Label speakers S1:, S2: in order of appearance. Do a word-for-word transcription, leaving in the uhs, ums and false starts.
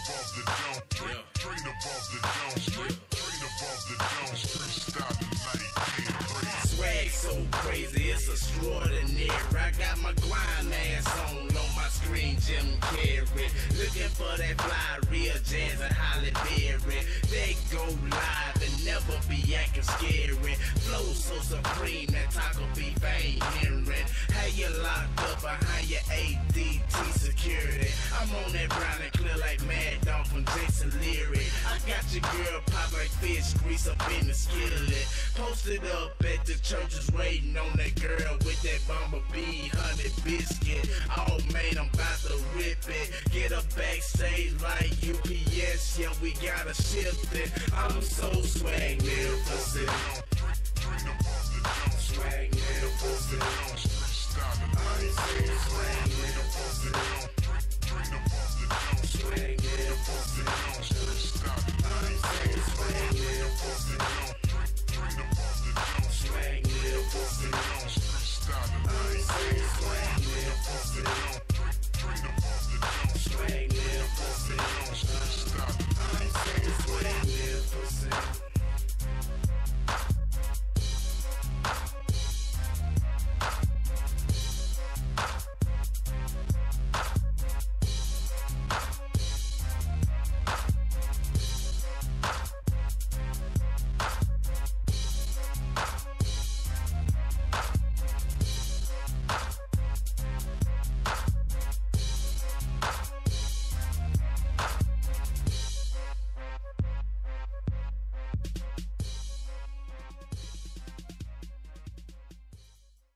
S1: above the dome, straight, straight above the dome, straight, straight above the dome, straight styling like King Crazy.
S2: Swag so crazy, it's extraordinary. I got my grind ass on on my screen, Jim Carrey. Looking for that fly, real jazz and Holly Berry. They go live and never be acting scary. Flow so supreme that taco beef ain't hearing. How you locked up behind your A D T security? I'm on that brown and clear like Mad Dog from Jason Leary. I got your girl pop like fish grease up in the skillet. Posted up at the churches waiting on that girl with that bumblebee honey biscuit. Oh man, I'm about to rip it. Get her backstage like U P S. Yeah, we gotta shift it. I'm so swagnificent. Swagnificent. I'm so swagnificent.